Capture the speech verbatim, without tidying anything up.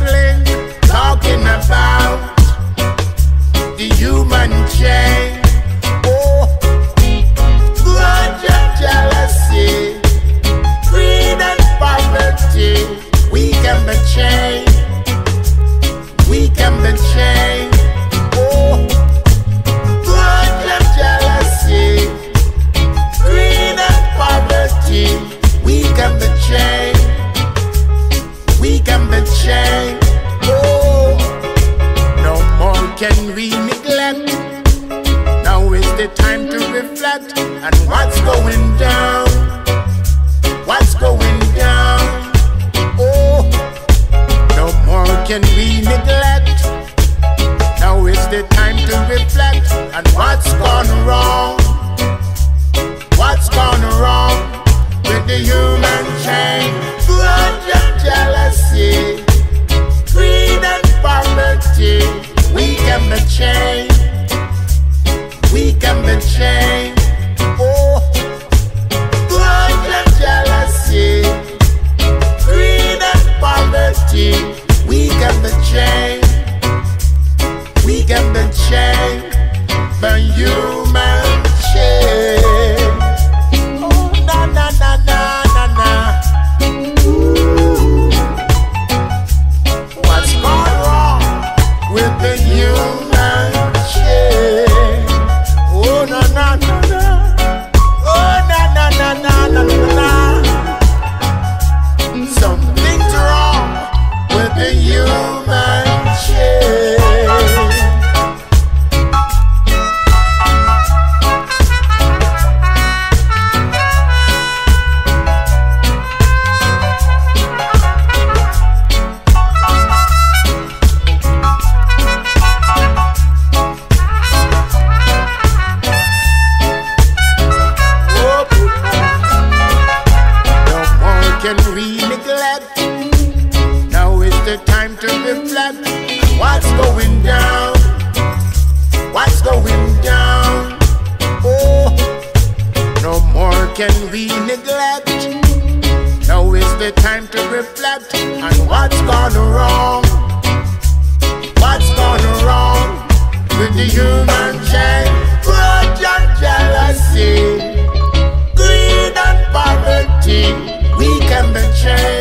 fling, talking about the human chain. Oh, grudge and jealousy, greed and poverty. We can be changed. We can be changed. Oh, grudge and jealousy, greed and poverty. We can be changed. We can be changed. Oh, no more can we neglect. Now is the time to reflect on what's going down. What's going down? Oh, no more can we neglect. Now is the time to reflect on what's gone wrong. What's gone wrong with the human chain? Grudge and jealousy, greed and poverty. We can be changed. We can be changed. Oh, grudge and jealousy, greed and poverty. We can be changed. We can be changed by human chain. Oh, na na na na na na. What's gone wrong with the human chain? Oh, na na na na. Oh, na na na na na na. Something's wrong with the human chain. Can we neglect? Now is the time to reflect. What's going down? What's going down? Oh, no more can we neglect. Now is the time to reflect on what's gone wrong. What's gone wrong with the human chain? Grudge and jealousy, greed and poverty. We can be changed.